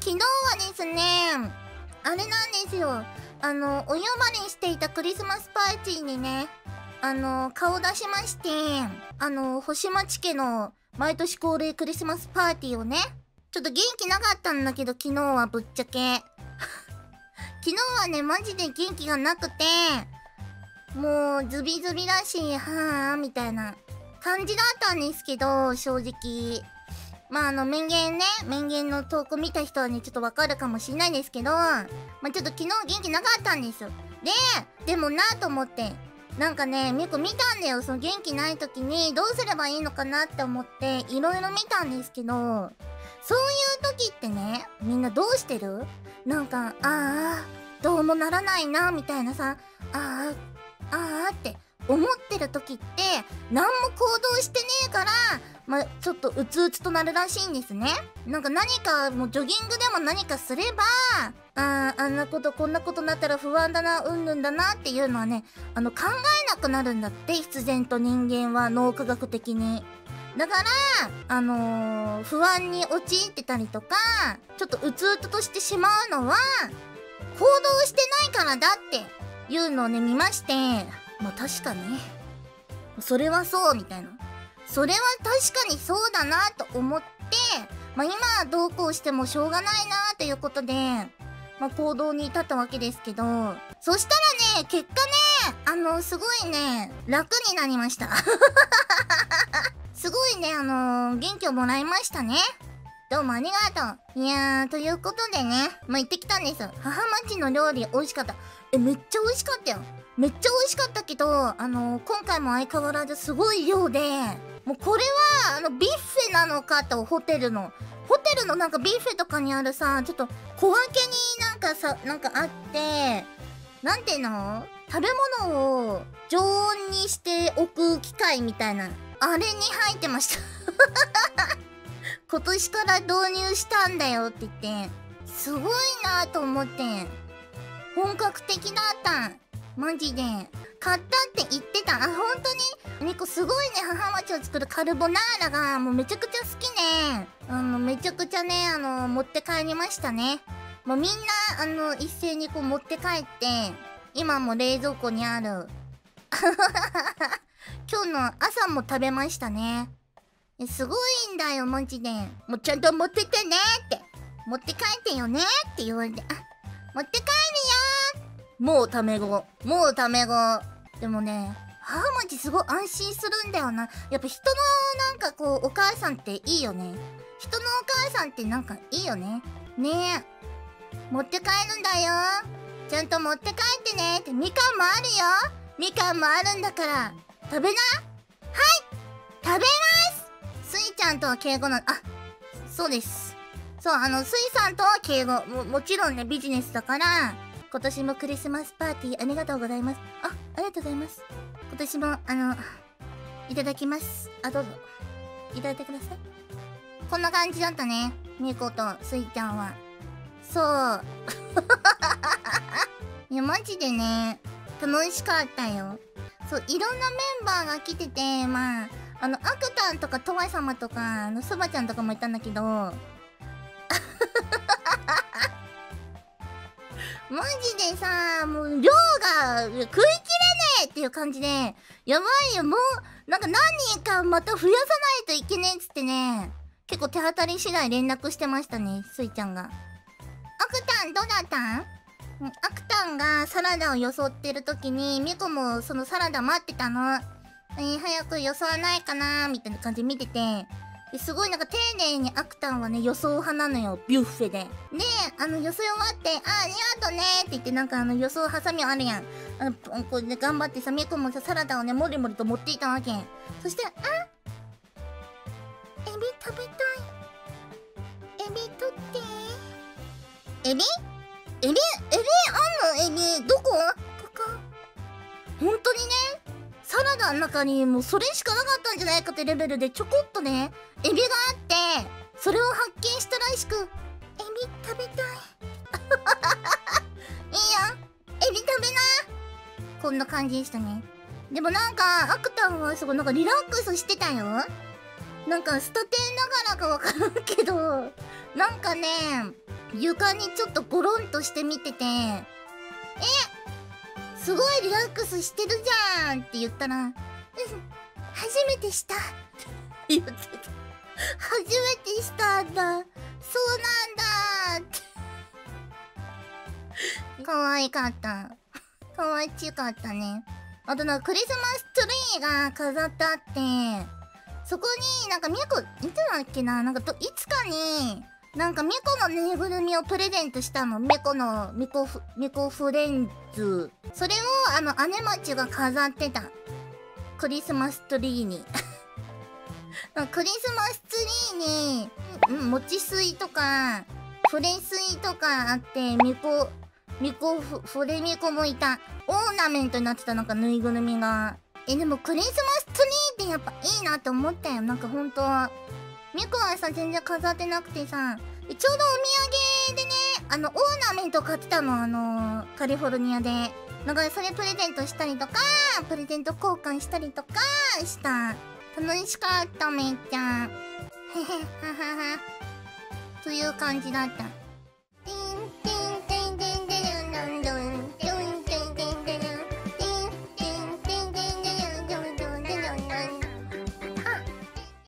昨日はですね、あれなんですよ。お呼ばれしていたクリスマスパーティーにね、顔出しまして、星町家の毎年恒例クリスマスパーティーをね、ちょっと元気なかったんだけど、昨日はぶっちゃけ。昨日はね、マジで元気がなくて、もう、ズビズビだし、はぁ、みたいな感じだったんですけど、正直。まあ、面言の投稿見た人はね、ちょっとわかるかもしれないんですけど、まあ、ちょっと昨日元気なかったんですよ。でもなぁと思って、なんかね、ミコ見たんだよ。その元気ない時にどうすればいいのかなって思って、いろいろ見たんですけど、そういう時ってね、みんなどうしてる？なんか、どうもならないな、みたいなさ、って思ってる時って、何も行動してねえから、まあ、ちょっとうつうつとなるらしいんですね。なんか何か、もうジョギングでも何かすれば、あんなこと、こんなことなったら不安だな、うんぬんだなっていうのはね、考えなくなるんだって、必然と人間は脳科学的に。だから、不安に陥ってたりとか、ちょっとうつうつとしてしまうのは、行動してないからだっていうのをね、見まして、まあ確かに。それはそう、みたいな。それは確かにそうだなと思って、まあ今どうこうしてもしょうがないなということで、まあ行動に至ったわけですけど、そしたらね、結果ね、すごいね、楽になりました。すごいね、元気をもらいましたね。どうもありがとう。いやー、ということでね、まあ、行ってきたんです。母町の料理美味しかった。めっちゃ美味しかったよ。めっちゃ美味しかったけど、今回も相変わらずすごい量で、もうこれは、ビュッフェなのかと、ホテルのなんかビュッフェとかにあるさ、ちょっと小分けになんかあって、なんていうの？食べ物を常温にしておく機械みたいな、あれに入ってました。今年から導入したんだよって言って、すごいなと思って、本格的だった。マジで。買ったって言ってた。本当にミコすごいね、母町を作るカルボナーラがもうめちゃくちゃ好きね。めちゃくちゃね、持って帰りましたね。もうみんな、一斉にこう持って帰って、今も冷蔵庫にある。今日の朝も食べましたね。すごいんだよ、マジで。もうちゃんと持ってってねって。持って帰ってよねって言われて。持って帰るよー。もうタメ語。でもね、母町すごい安心するんだよな。やっぱ人のなんかこう、お母さんっていいよね。人のお母さんってなんかいいよね。ねえ。持って帰るんだよ。ちゃんと持って帰ってねって。みかんもあるよ。みかんもあるんだから。食べな。はい、食べます。スイちゃんとは敬語なの。そうです。そう、スイさんとは敬語。もちろんね、ビジネスだから、今年もクリスマスパーティーありがとうございます。ありがとうございます。今年も、いただきます。どうぞ。いただいてください。こんな感じだったね。ミコとスイちゃんは。そう。いや、マジでね、楽しかったよ。そう、いろんなメンバーが来てて、まあ、アクタンとかトワ様とか、ソバちゃんとかもいたんだけど、マジでさ、もう量が食い切れねえっていう感じで、やばいよ、もう、なんか何人かまた増やさないといけねえっつってね、結構手当たり次第連絡してましたね、スイちゃんが。アクタンどうだったん？アクタンがサラダをよそってる時に、ミコもそのサラダ待ってたの。早くよそわないかなーみたいな感じで見てて、すごいなんか丁寧にアクタンはね、予想派なのよ、ビュッフェで。で、予想終わって、ありがとねって言って、なんか予想ハサミあるやん。こうね、頑張ってさ、ミコもさ、サラダをね、もりもりと持っていたわけ。そして、エビ食べたい。エビ取ってエビあんの？エビ、どこ？ここ。ほんとにね、サラダの中にもうそれしかなかったんじゃないかってレベルでちょこっとね、エビがあって、それを発見したらしく、エビ食べたい。いいよ、エビ食べな。こんな感じでしたね。でもなんか、アクタンはすごいなんかリラックスしてたよ。なんかスタテンながらかわからんけど、なんかね、 床にちょっとゴロンとして見てて、すごいリラックスしてるじゃんって言ったら、初めてしたって言ってた。初めてしたんだ。そうなんだって可愛かった。可愛ちかったね。あとクリスマスツリーが飾ってあって、そこにいつだっけな、いつかに、ミコのぬいぐるみをプレゼントしたの。ミコフレンズ。それを姉町が飾ってた。クリスマスツリーに。クリスマスツリーに、餅水とか、フレ水とかあって、フレミコもいた。オーナメントになってたぬいぐるみが。でもクリスマスツリーってやっぱいいなって思ったよ。ほんと。ミコはさ、全然飾ってなくてさ、ちょうどお土産でね、オーナメント買ってたの、カリフォルニアで。それプレゼントしたりとか、プレゼント交換したりとかした。楽しかった、めっちゃ。へへ、ははは。という感じだった。